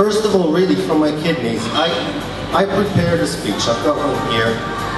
First of all, really from my kidneys, I prepared a speech. I've got one here.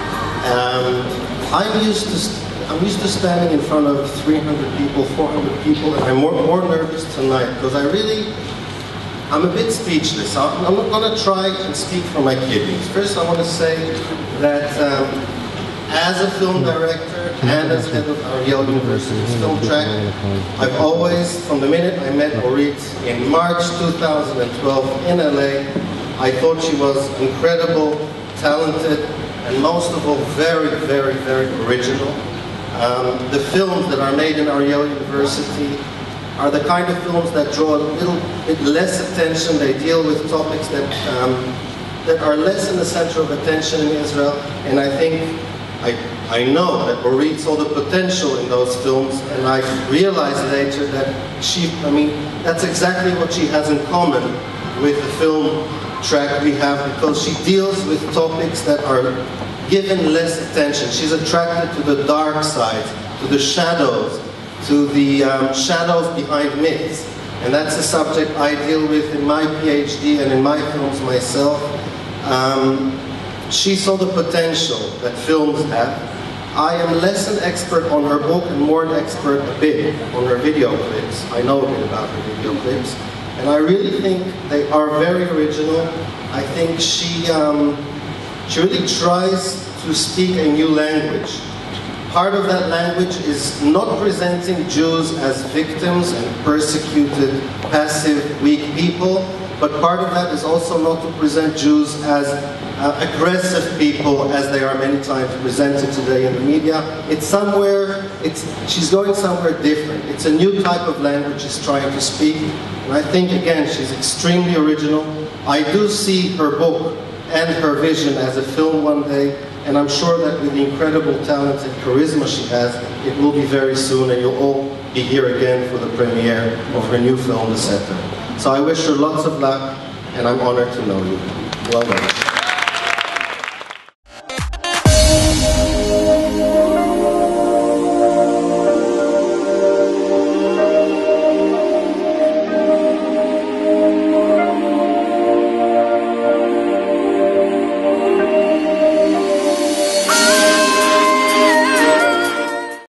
I'm used to standing in front of 300 people, 400 people, and I'm more nervous tonight because I'm a bit speechless. I'm not going to try and speak for my kidneys. First, I want to say that as a film director and as head of Ariel University's film track, I've always, from the minute I met Orit in March 2012 in LA, I thought she was incredible, talented, and most of all, very, very, very original. The films that are made in Ariel University are the kind of films that draw a little bit less attention. They deal with topics that are less in the center of attention in Israel, and I think, I know that Orit saw the potential in those films, and I realized later that that's exactly what she has in common with the film track we have, because she deals with topics that are given less attention. She's attracted to the dark side, to the shadows, to the shadows behind myths. And that's a subject I deal with in my PhD and in my films myself. She saw the potential that films have. I am less an expert on her book and more an expert a bit on her video clips. I know a bit about her video clips. And I really think they are very original. I think she really tries to speak a new language. Part of that language is not presenting Jews as victims and persecuted, passive, weak people, but part of that is also not to present Jews as aggressive people, as they are many times presented today in the media. She's going somewhere different. It's a new type of language she's trying to speak, and I think, again, she's extremely original. I do see her book and her vision as a film one day, and I'm sure that with the incredible talent and charisma she has, it will be very soon, and you'll all be here again for the premiere of her new film, The Setter. So I wish her lots of luck, and I'm honored to know you. Well done.